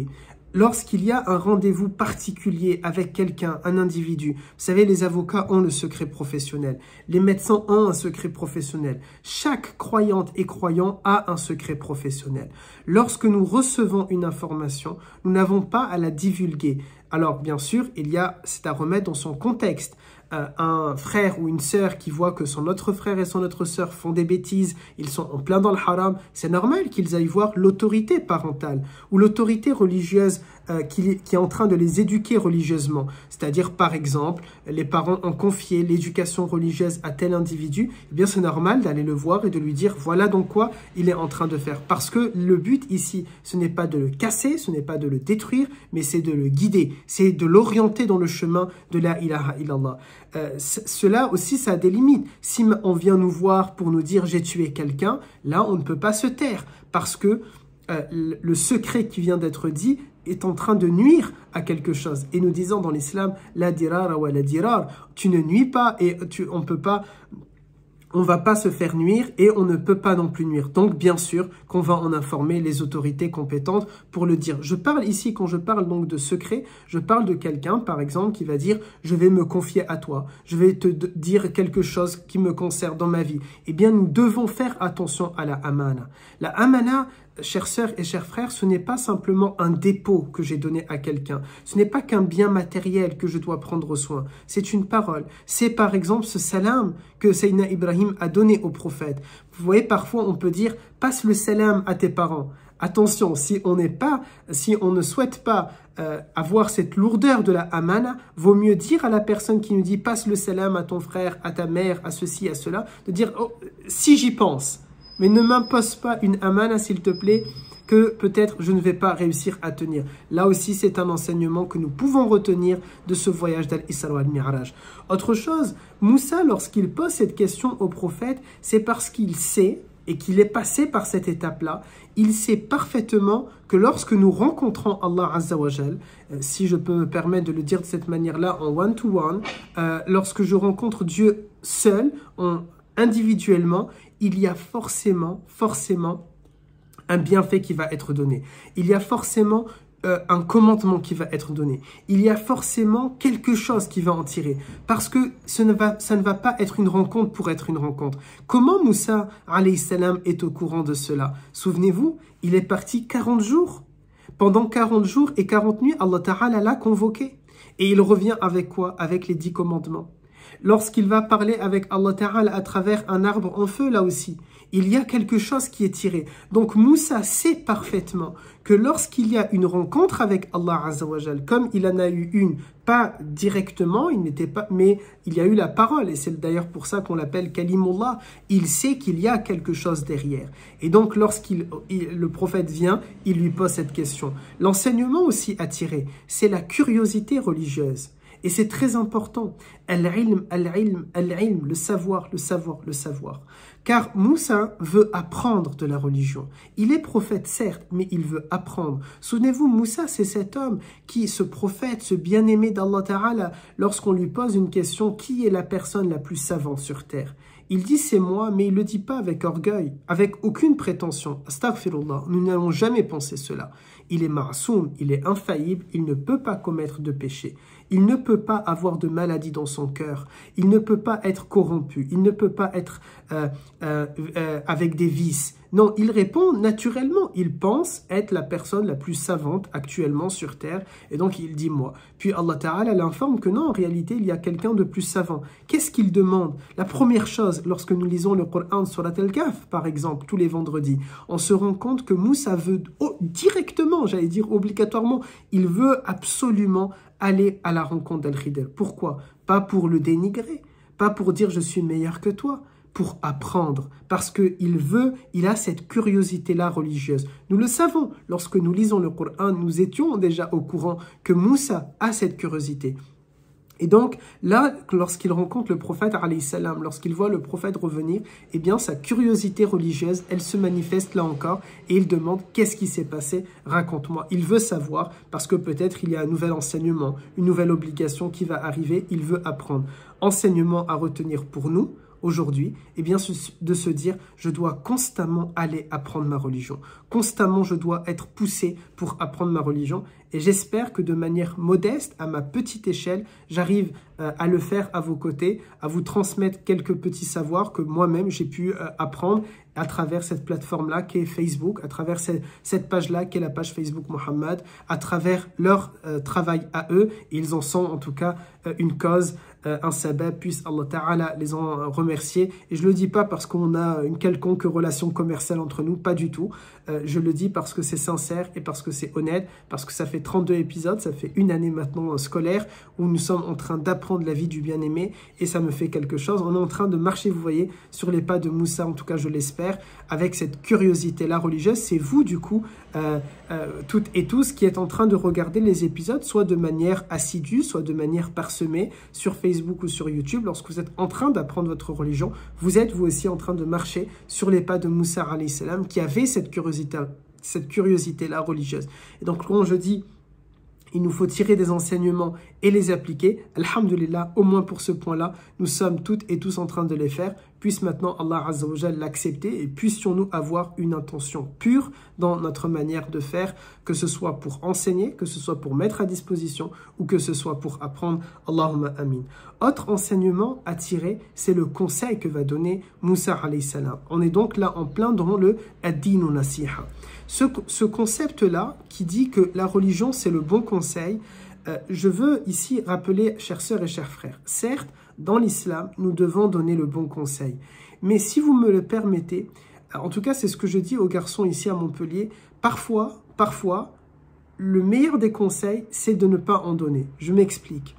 lorsqu'il y a un rendez-vous particulier avec quelqu'un, un individu, vous savez, les avocats ont le secret professionnel, les médecins ont un secret professionnel, chaque croyante et croyant a un secret professionnel. Lorsque nous recevons une information, nous n'avons pas à la divulguer. Alors, bien sûr, il y a, c'est à remettre dans son contexte. Euh, un frère ou une sœur qui voit que son autre frère et son autre sœur font des bêtises, ils sont en plein dans le haram, c'est normal qu'ils aillent voir l'autorité parentale ou l'autorité religieuse euh, qui, qui est en train de les éduquer religieusement. C'est-à-dire, par exemple, les parents ont confié l'éducation religieuse à tel individu, eh bien c'est normal d'aller le voir et de lui dire voilà donc quoi il est en train de faire. Parce que le but ici, ce n'est pas de le casser, ce n'est pas de le détruire, mais c'est de le guider, c'est de l'orienter dans le chemin de la ilaha illallah. Euh, cela aussi, ça a des limites. Si on vient nous voir pour nous dire « j'ai tué quelqu'un », là, on ne peut pas se taire parce que euh, le secret qui vient d'être dit est en train de nuire à quelque chose. Et nous disons dans l'islam « la dirara wa la dirar », tu ne nuis pas et tu, on peut pas... on ne va pas se faire nuire et on ne peut pas non plus nuire. Donc, bien sûr, qu'on va en informer les autorités compétentes pour le dire. Je parle ici, quand je parle donc de secret, je parle de quelqu'un, par exemple, qui va dire « je vais me confier à toi, je vais te dire quelque chose qui me concerne dans ma vie ». Eh bien, nous devons faire attention à la amana. La amana, chères sœurs et chers frères, ce n'est pas simplement un dépôt que j'ai donné à quelqu'un. Ce n'est pas qu'un bien matériel que je dois prendre soin. C'est une parole. C'est par exemple ce salam que Sayyidina Ibrahim a donné au prophète. Vous voyez, parfois on peut dire « passe le salam à tes parents ». Attention, si on n'est pas, si on ne souhaite pas euh, avoir cette lourdeur de la amana, vaut mieux dire à la personne qui nous dit « passe le salam à ton frère, à ta mère, à ceci, à cela », de dire oh, « si j'y pense ». Mais ne m'impose pas une amana, s'il te plaît, que peut-être je ne vais pas réussir à tenir. Là aussi, c'est un enseignement que nous pouvons retenir de ce voyage d'Al-Isra wal-Mi'raj. Autre chose, Moussa, lorsqu'il pose cette question au prophète, c'est parce qu'il sait, et qu'il est passé par cette étape-là, il sait parfaitement que lorsque nous rencontrons Allah Azza wa Jal, euh, si je peux me permettre de le dire de cette manière-là, en one-to-one, euh, lorsque je rencontre Dieu seul, en, individuellement, il y a forcément, forcément un bienfait qui va être donné. Il y a forcément euh, un commandement qui va être donné. Il y a forcément quelque chose qui va en tirer. Parce que ce ne va, ça ne va pas être une rencontre pour être une rencontre. Comment Moussa, alayhi salam, est au courant de cela? Souvenez-vous, il est parti quarante jours. Pendant quarante jours et quarante nuits, Allah Ta'ala l'a convoqué. Et il revient avec quoi? Avec les dix commandements. Lorsqu'il va parler avec Allah Ta'ala à travers un arbre en feu, là aussi, il y a quelque chose qui est tiré. Donc Moussa sait parfaitement que lorsqu'il y a une rencontre avec Allah Azza wa Jal, comme il en a eu une, pas directement, il n'était pas, mais il y a eu la parole, et c'est d'ailleurs pour ça qu'on l'appelle Kalimullah, il sait qu'il y a quelque chose derrière. Et donc lorsqu'il le prophète vient, il lui pose cette question. L'enseignement aussi à tirer, c'est la curiosité religieuse. Et c'est très important, al-ilm, al-ilm, al-ilm, le savoir, le savoir, le savoir. Car Moussa veut apprendre de la religion. Il est prophète, certes, mais il veut apprendre. Souvenez-vous, Moussa, c'est cet homme qui, ce prophète, ce bien-aimé d'Allah Ta'ala, lorsqu'on lui pose une question, qui est la personne la plus savante sur terre? Il dit c'est moi, mais il ne le dit pas avec orgueil, avec aucune prétention. Astaghfirullah, nous n'allons jamais penser cela. Il est ma'soum, il est infaillible, il ne peut pas commettre de péché. Il ne peut pas avoir de maladie dans son cœur. Il ne peut pas être corrompu. Il ne peut pas être euh, euh, euh, avec des vices. Non, il répond naturellement. Il pense être la personne la plus savante actuellement sur terre. Et donc, il dit moi. Puis Allah Ta'ala l'informe que non, en réalité, il y a quelqu'un de plus savant. Qu'est-ce qu'il demande? La première chose, lorsque nous lisons le Coran sur la Al-Kahf, par exemple, tous les vendredis, on se rend compte que Moussa veut oh, directement, j'allais dire obligatoirement, il veut absolument aller à la rencontre d'Al-Khidr. Pourquoi? Pas pour le dénigrer, pas pour dire je suis meilleur que toi, pour apprendre, parce qu'il veut, il a cette curiosité-là religieuse. Nous le savons, lorsque nous lisons le Coran, nous étions déjà au courant que Moussa a cette curiosité. Et donc, là, lorsqu'il rencontre le prophète, alayhi salam, lorsqu'il voit le prophète revenir, eh bien, sa curiosité religieuse, elle se manifeste là encore, et il demande « Qu'est-ce qui s'est passé? Raconte-moi ». Il veut savoir, parce que peut-être il y a un nouvel enseignement, une nouvelle obligation qui va arriver, il veut apprendre. Enseignement à retenir pour nous, aujourd'hui, eh bien, de se dire « Je dois constamment aller apprendre ma religion. Constamment, je dois être poussé pour apprendre ma religion. » Et j'espère que de manière modeste, à ma petite échelle, j'arrive euh, à le faire à vos côtés, à vous transmettre quelques petits savoirs que moi-même j'ai pu euh, apprendre à travers cette plateforme-là qui est Facebook, à travers cette, cette page-là qui est la page Facebook Mohammed, à travers leur euh, travail à eux. Et ils en sont en tout cas euh, une cause, euh, un sabab, puisse Allah Ta'ala les en remercier. Et je ne le dis pas parce qu'on a une quelconque relation commerciale entre nous, pas du tout. Euh, je le dis parce que c'est sincère et parce que c'est honnête, parce que ça fait trente-deux épisodes, ça fait une année maintenant euh, scolaire où nous sommes en train d'apprendre la vie du bien-aimé et ça me fait quelque chose. On est en train de marcher, vous voyez, sur les pas de Moussa, en tout cas je l'espère, avec cette curiosité-là religieuse. C'est vous, du coup, euh, euh, toutes et tous, qui êtes en train de regarder les épisodes, soit de manière assidue, soit de manière parsemée, sur Facebook ou sur YouTube. Lorsque vous êtes en train d'apprendre votre religion, vous êtes vous aussi en train de marcher sur les pas de Moussa alayhi salam, qui avait cette curiosité, cette curiosité-là religieuse. Et donc, quand je dis il nous faut tirer des enseignements et les appliquer, alhamdulillah, au moins pour ce point-là, nous sommes toutes et tous en train de les faire. Puisse maintenant Allah Azza wa Jal l'accepter et puissions-nous avoir une intention pure dans notre manière de faire, que ce soit pour enseigner, que ce soit pour mettre à disposition ou que ce soit pour apprendre. Allahumma amin. Autre enseignement à tirer, c'est le conseil que va donner Moussa alayhi salam. On est donc là en plein dans le ad-dinu nasiha. Ce, ce concept-là qui dit que la religion c'est le bon conseil, euh, je veux ici rappeler, chères sœurs et chers frères, certes, dans l'islam, nous devons donner le bon conseil. Mais si vous me le permettez, en tout cas c'est ce que je dis aux garçons ici à Montpellier, parfois, parfois, le meilleur des conseils, c'est de ne pas en donner. Je m'explique.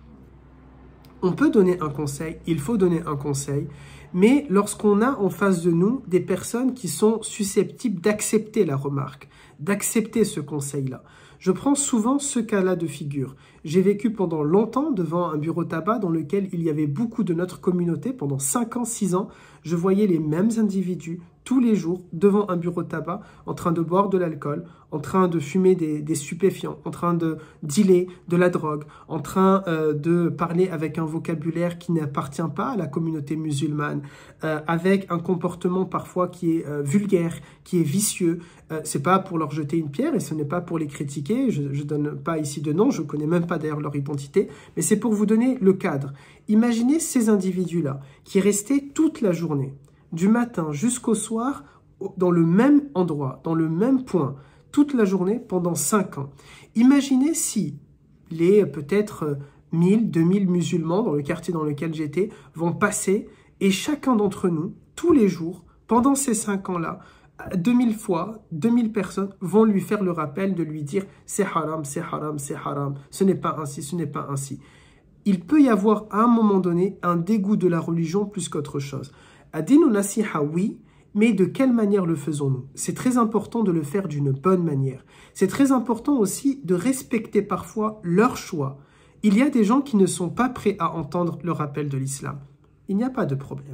On peut donner un conseil, il faut donner un conseil, mais lorsqu'on a en face de nous des personnes qui sont susceptibles d'accepter la remarque, d'accepter ce conseil-là. Je prends souvent ce cas-là de figure. J'ai vécu pendant longtemps devant un bureau tabac dans lequel il y avait beaucoup de notre communauté. Pendant cinq ans, six ans, je voyais les mêmes individus tous les jours devant un bureau tabac en train de boire de l'alcool, en train de fumer des, des stupéfiants, en train de dealer de la drogue, en train euh, de parler avec un vocabulaire qui n'appartient pas à la communauté musulmane, euh, avec un comportement parfois qui est euh, vulgaire, qui est vicieux. Euh, c'est pas pour leur jeter une pierre et ce n'est pas pour les critiquer. Je ne donne pas ici de nom, je connais même pas d'ailleurs leur identité, mais c'est pour vous donner le cadre. Imaginez ces individus-là qui restaient toute la journée, du matin jusqu'au soir, dans le même endroit, dans le même point, toute la journée pendant cinq ans. Imaginez si les peut-être mille, deux mille musulmans dans le quartier dans lequel j'étais vont passer et chacun d'entre nous, tous les jours, pendant ces cinq ans-là, deux mille fois, deux mille personnes vont lui faire le rappel de lui dire « c'est haram, c'est haram, c'est haram, ce n'est pas ainsi, ce n'est pas ainsi ». Il peut y avoir à un moment donné un dégoût de la religion plus qu'autre chose. Ad-dinu nasiha, oui, mais de quelle manière le faisons-nous? C'est très important de le faire d'une bonne manière. C'est très important aussi de respecter parfois leur choix. Il y a des gens qui ne sont pas prêts à entendre le rappel de l'islam. Il n'y a pas de problème.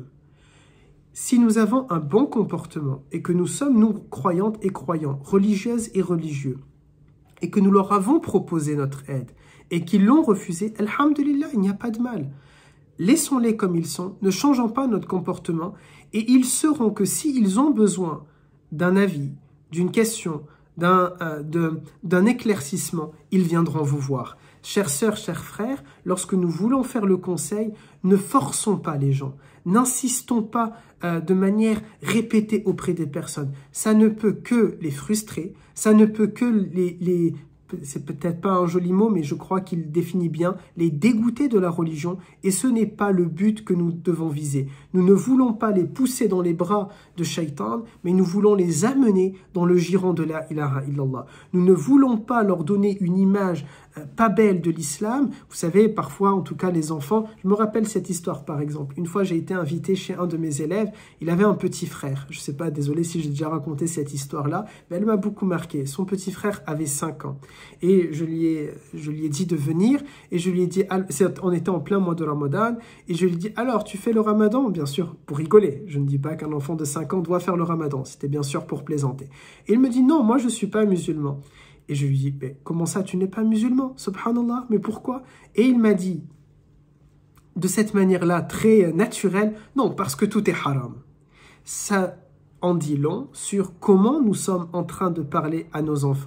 Si nous avons un bon comportement et que nous sommes, nous, croyantes et croyants, religieuses et religieux, et que nous leur avons proposé notre aide et qu'ils l'ont refusé, alhamdulillah, il n'y a pas de mal. Laissons-les comme ils sont, ne changeons pas notre comportement et ils sauront que s'ils ont besoin d'un avis, d'une question, d'un euh, de, d'un éclaircissement, ils viendront vous voir. Chères sœurs, chers frères, lorsque nous voulons faire le conseil, ne forçons pas les gens. N'insistons pas euh, de manière répétée auprès des personnes. Ça ne peut que les frustrer, ça ne peut que les... les c'est peut-être pas un joli mot, mais je crois qu'il définit bien, les dégoûter de la religion, et ce n'est pas le but que nous devons viser. Nous ne voulons pas les pousser dans les bras de Shaitan, mais nous voulons les amener dans le giron de la ilaha illallah. Nous ne voulons pas leur donner une image euh, pas belle de l'islam. Vous savez, parfois, en tout cas les enfants, je me rappelle cette histoire par exemple. Une fois, j'ai été invité chez un de mes élèves, il avait un petit frère. Je sais pas, désolé si j'ai déjà raconté cette histoire-là, mais elle m'a beaucoup marqué. Son petit frère avait cinq ans. Et je lui, ai, je lui ai dit de venir, et je lui ai dit, on était en plein mois de Ramadan, et je lui ai dit, alors tu fais le Ramadan? Bien sûr, pour rigoler. Je ne dis pas qu'un enfant de cinq ans doit faire le Ramadan, c'était bien sûr pour plaisanter. Et il me dit, non, moi je ne suis pas musulman. Et je lui ai dit, mais comment ça, tu n'es pas musulman? Subhanallah, mais pourquoi? Et il m'a dit, de cette manière-là, très naturelle, non, parce que tout est haram. Ça en dit long sur comment nous sommes en train de parler à nos enfants.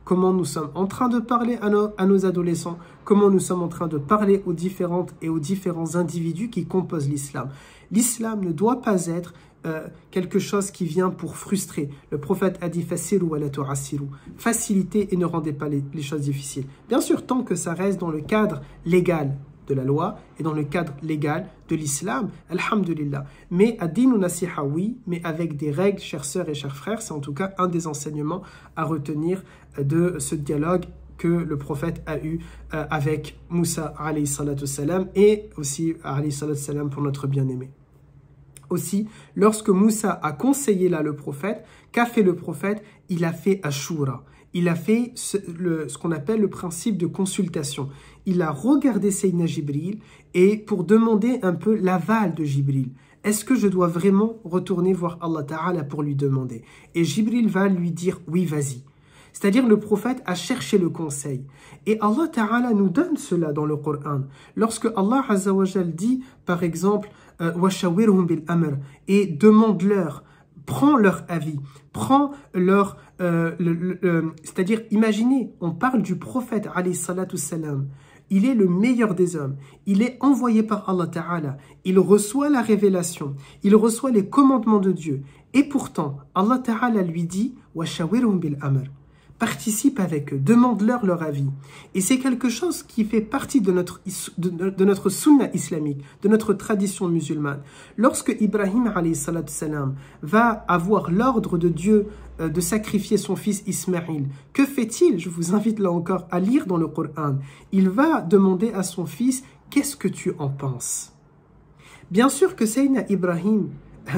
comment nous sommes en train de parler à nos, à nos adolescents, comment nous sommes en train de parler aux différentes et aux différents individus qui composent l'islam. L'islam ne doit pas être euh, quelque chose qui vient pour frustrer. Le prophète a dit « Fassiru wa la tu'assiru » facilitez et ne rendez pas les, les choses difficiles. Bien sûr, tant que ça reste dans le cadre légal de la loi et dans le cadre légal de l'islam, alhamdulillah. Mais ad-dinu nasiha, oui, mais avec des règles, chères sœurs et chers frères, c'est en tout cas un des enseignements à retenir de ce dialogue que le prophète a eu euh, avec Moussa alayhi salatu salam et aussi alayhi salatu salam pour notre bien-aimé. Aussi, lorsque Moussa a conseillé là le prophète, qu'a fait le prophète? Il a fait Ashura. Il a fait ce, le, ce qu'on appelle le principe de consultation. Il a regardé Sayyidina Jibril et pour demander un peu l'aval de Jibril. Est-ce que je dois vraiment retourner voir Allah Ta'ala pour lui demander? Et Jibril va lui dire oui, vas-y. C'est-à-dire le prophète a cherché le conseil. Et Allah Ta'ala nous donne cela dans le Coran. Lorsque Allah Azza wa Jal dit, par exemple, euh, وَشَوِّرْهُمْ بِالْأَمْرِ et demande-leur, prends leur avis, prends leur... Euh, le, le, le, c'est-à-dire, imaginez, on parle du prophète, alayhi salatu salam. Il est le meilleur des hommes. Il est envoyé par Allah Ta'ala. Il reçoit la révélation. Il reçoit les commandements de Dieu. Et pourtant, Allah Ta'ala lui dit « وَشَوِّرْهُمْ بِالْأَمْرِ » participe avec eux, demande-leur leur avis. Et c'est quelque chose qui fait partie de notre, de, de notre sunna islamique, de notre tradition musulmane. Lorsque Ibrahim alayhi salatu salam va avoir l'ordre de Dieu euh, de sacrifier son fils Ismaïl, que fait-il? Je vous invite là encore à lire dans le Coran. Il va demander à son fils, qu'est-ce que tu en penses? Bien sûr que Sayyidina Ibrahim,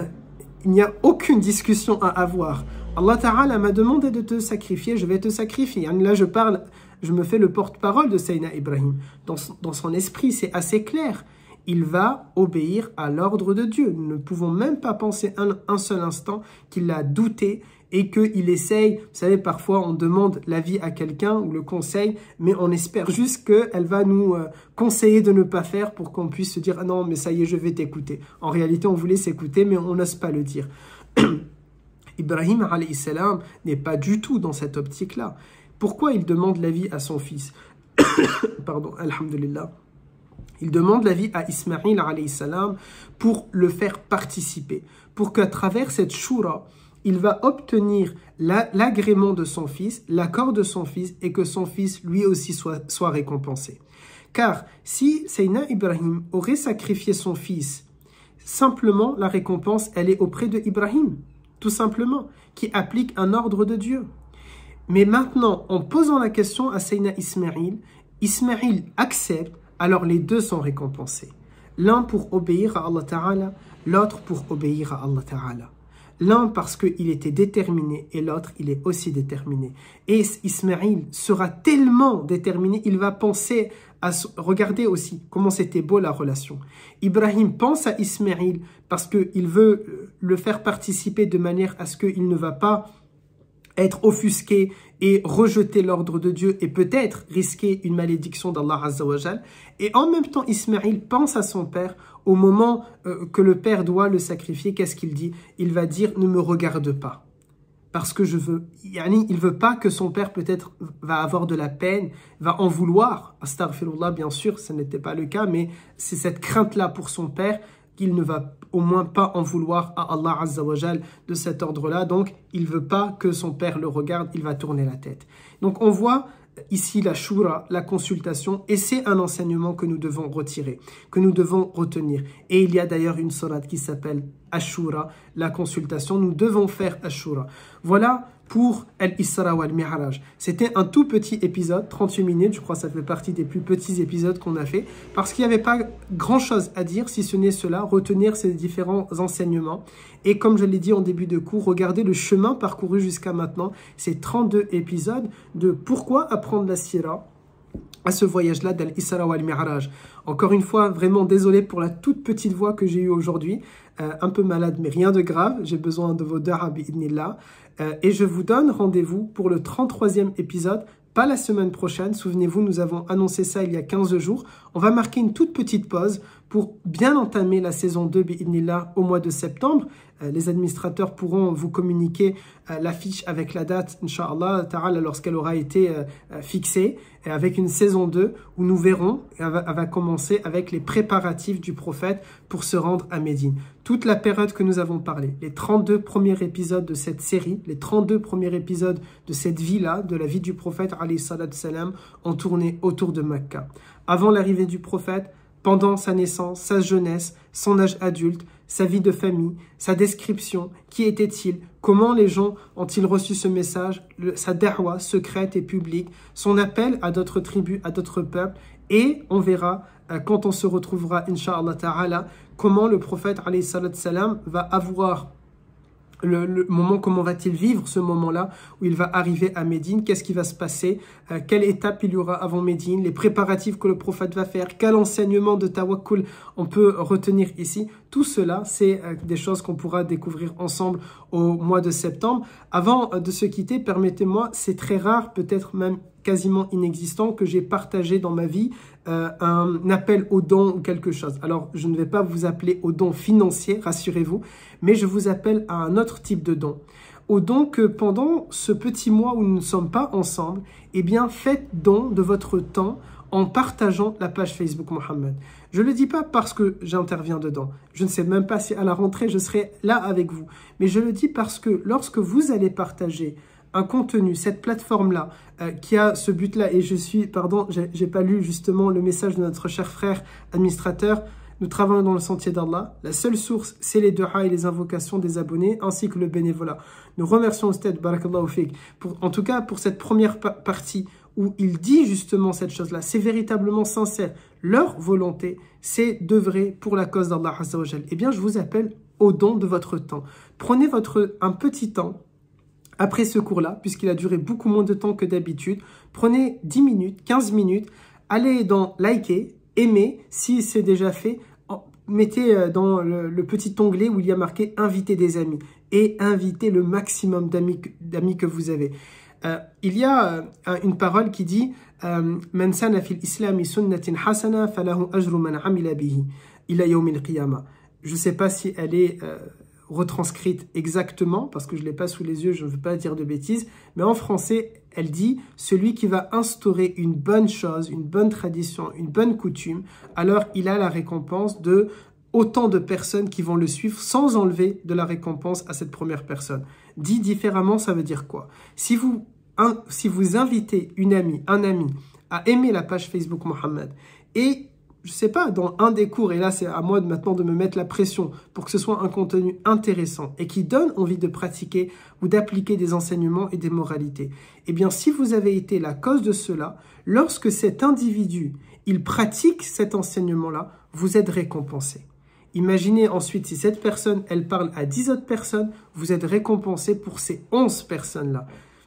il n'y a aucune discussion à avoir. Allah Ta'ala m'a demandé de te sacrifier, je vais te sacrifier. Là, je parle, je me fais le porte-parole de Sayyidina Ibrahim. Dans, dans son esprit, c'est assez clair. Il va obéir à l'ordre de Dieu. Nous ne pouvons même pas penser un, un seul instant qu'il a douté et qu'il essaye. Vous savez, parfois, on demande l'avis à quelqu'un ou le conseil, mais on espère juste qu'elle va nous euh, conseiller de ne pas faire pour qu'on puisse se dire « Ah non, mais ça y est, je vais t'écouter ». En réalité, on voulait s'écouter, mais on n'ose pas le dire. Ibrahim alayhi salam n'est pas du tout dans cette optique-là. Pourquoi il demande l'avis à son fils? Pardon, alhamdulillah. Il demande l'avis à Ismaïl alayhi salam pour le faire participer, pour qu'à travers cette shura, il va obtenir l'agrément de son fils, l'accord de son fils, et que son fils lui aussi soit, soit récompensé. Car si Sayyidina Ibrahim aurait sacrifié son fils, simplement la récompense, elle est auprès de Ibrahim. Tout simplement, qui applique un ordre de Dieu. Mais maintenant, en posant la question à Sayyidina Ismaïl, Ismaïl accepte, alors les deux sont récompensés. L'un pour obéir à Allah Ta'ala, l'autre pour obéir à Allah Ta'ala. L'un parce qu'il était déterminé et l'autre il est aussi déterminé. Et Ismaïl sera tellement déterminé, il va penser à regarder aussi comment c'était beau la relation. Ibrahim pense à Ismaïl parce qu'il veut le faire participer de manière à ce qu'il ne va pas être offusqué et rejeter l'ordre de Dieu et peut-être risquer une malédiction d'Allah Azza wa Jal. Et en même temps, Ismaïl pense à son père au moment euh, que le père doit le sacrifier. Qu'est-ce qu'il dit? Il va dire « Ne me regarde pas ». Parce que je veux, yani, il ne veut pas que son père peut-être va avoir de la peine, va en vouloir. Astaghfirullah, bien sûr, ce n'était pas le cas, mais c'est cette crainte-là pour son père qu'il ne va au moins pas en vouloir à Allah Azza wa Jal de cet ordre-là. Donc, il ne veut pas que son père le regarde, il va tourner la tête. Donc, on voit ici la shura, la consultation, et c'est un enseignement que nous devons retirer, que nous devons retenir. Et il y a d'ailleurs une sourate qui s'appelle Ashura, la consultation. Nous devons faire Ashura. Voilà pour Al-Isra wa Al-Mi'raj. C'était un tout petit épisode, trente-huit minutes, je crois que ça fait partie des plus petits épisodes qu'on a fait, parce qu'il n'y avait pas grand-chose à dire, si ce n'est cela, retenir ces différents enseignements. Et comme je l'ai dit en début de cours, regardez le chemin parcouru jusqu'à maintenant, ces trente-deux épisodes de pourquoi apprendre la sira à ce voyage-là d'Al-Isra wa Al-Mi'raj. Encore une fois, vraiment désolé pour la toute petite voix que j'ai eue aujourd'hui, euh, un peu malade, mais rien de grave, j'ai besoin de vos dua bi'idnillah. Euh, et je vous donne rendez-vous pour le trente-troisième épisode, pas la semaine prochaine. Souvenez-vous, nous avons annoncé ça il y a quinze jours. On va marquer une toute petite pause pour bien entamer la saison deux bi'idnillah au mois de septembre. Euh, les administrateurs pourront vous communiquer euh, l'affiche avec la date, Inch'Allah ta'ala, lorsqu'elle aura été euh, fixée, et avec une saison deux où nous verrons, elle va, elle va commencer avec les préparatifs du prophète pour se rendre à Médine. Toute la période que nous avons parlé, les trente-deux premiers épisodes de cette série, les trente-deux premiers épisodes de cette vie-là, de la vie du prophète, alayhi salatu salam, ont tourné autour de Mecca. Avant l'arrivée du prophète, pendant sa naissance, sa jeunesse, son âge adulte, sa vie de famille, sa description, qui était-il, comment les gens ont-ils reçu ce message, le, sa da'wa secrète et publique, son appel à d'autres tribus, à d'autres peuples, et on verra euh, quand on se retrouvera, Inch'Allah ta'ala, comment le prophète alayhi salatu salam va avoir Le, le moment, comment va-t-il vivre ce moment-là où il va arriver à Médine, qu'est-ce qui va se passer, euh, quelle étape il y aura avant Médine, les préparatifs que le prophète va faire, quel enseignement de tawakkul on peut retenir ici. Tout cela, c'est euh, des choses qu'on pourra découvrir ensemble au mois de septembre. Avant euh, de se quitter, permettez-moi, c'est très rare, peut-être même quasiment inexistant, que j'ai partagé dans ma vie euh, un appel au don ou quelque chose. Alors, je ne vais pas vous appeler au don financier, rassurez-vous, mais je vous appelle à un autre type de don. Au don que pendant ce petit mois où nous ne sommes pas ensemble, eh bien, faites don de votre temps en partageant la page Facebook Mohammed. Je ne le dis pas parce que j'interviens dedans. Je ne sais même pas si à la rentrée, je serai là avec vous. Mais je le dis parce que lorsque vous allez partager un contenu, cette plateforme-là, euh, qui a ce but-là, et je suis, pardon, j'ai pas lu justement le message de notre cher frère administrateur, nous travaillons dans le sentier d'Allah. La seule source, c'est les du'a et les invocations des abonnés, ainsi que le bénévolat. Nous remercions Ustad, barakallahu fik, pour, en tout cas pour cette première pa partie où il dit justement cette chose-là. C'est véritablement sincère. Leur volonté, c'est d'œuvrer pour la cause d'Allah Azza wa Jal. Eh bien, je vous appelle au don de votre temps. Prenez votre, un petit temps, après ce cours-là, puisqu'il a duré beaucoup moins de temps que d'habitude, prenez dix minutes, quinze minutes, allez dans liker, aimer, si c'est déjà fait, mettez dans le, le petit onglet où il y a marqué inviter des amis et invitez le maximum d'amis d'amis que vous avez. Euh, il y a euh, une parole qui dit Man sana fil islami sunnatin hasana falahu ajru man amila bihi ila yawmil qiyamah. Je ne sais pas si elle est euh, retranscrite exactement, parce que je ne l'ai pas sous les yeux, je ne veux pas dire de bêtises, mais en français, elle dit « Celui qui va instaurer une bonne chose, une bonne tradition, une bonne coutume, alors il a la récompense de autant de personnes qui vont le suivre sans enlever de la récompense à cette première personne. » Dit différemment, ça veut dire quoi? Si vous, un, si vous invitez une amie, un ami à aimer la page Facebook Mohammed et je sais pas, dans un des cours, et là c'est à moi de, maintenant de me mettre la pression pour que ce soit un contenu intéressant et qui donne envie de pratiquer ou d'appliquer des enseignements et des moralités. Eh bien, si vous avez été la cause de cela, lorsque cet individu, il pratique cet enseignement-là, vous êtes récompensé. Imaginez ensuite si cette personne, elle parle à dix autres personnes, vous êtes récompensé pour ces onze personnes-là.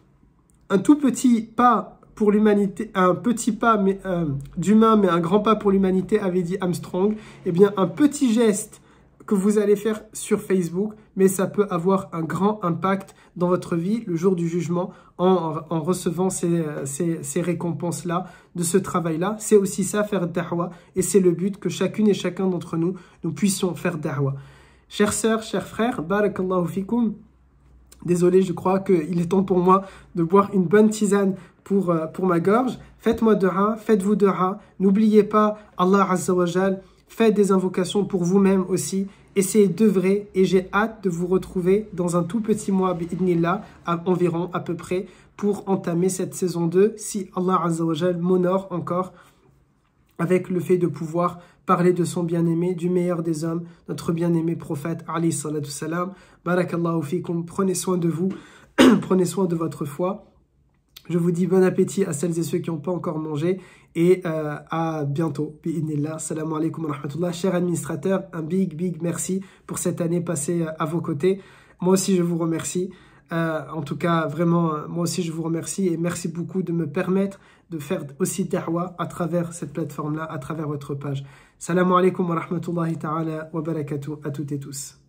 Un tout petit pas pour l'humanité, un petit pas mais, euh, d'humain, mais un grand pas pour l'humanité, avait dit Armstrong. Eh bien, un petit geste que vous allez faire sur Facebook, mais ça peut avoir un grand impact dans votre vie le jour du jugement en, en recevant ces, ces, ces récompenses-là, de ce travail-là. C'est aussi ça, faire da'wa, et c'est le but que chacune et chacun d'entre nous, nous puissions faire da'wa. Chères sœurs, chers frères, barakallahu fikum. Désolé, je crois qu'il est temps pour moi de boire une bonne tisane pour, euh, pour ma gorge. Faites-moi dua, faites-vous dua. N'oubliez pas Allah Azza wa Jal. Faites des invocations pour vous-même aussi. Essayez d'œuvrer et j'ai hâte de vous retrouver dans un tout petit mois, bi'idnillah, environ à peu près, pour entamer cette saison deux, si Allah Azza wa Jal m'honore encore avec le fait de pouvoir parler de son bien-aimé, du meilleur des hommes, notre bien-aimé prophète, alayhi salatu salam. Barakallahu fikum, prenez soin de vous, prenez soin de votre foi. Je vous dis bon appétit à celles et ceux qui n'ont pas encore mangé et euh, à bientôt. Bi'idnillah, salam alaikum wa rahmatullah. Cher administrateur, un big, big merci pour cette année passée à vos côtés. Moi aussi, je vous remercie. Euh, en tout cas, vraiment, moi aussi, je vous remercie et merci beaucoup de me permettre de faire aussi da'wa à travers cette plateforme-là, à travers votre page. Salam alaikum wa rahmatullahi ta'ala wa barakatuh à toutes et tous.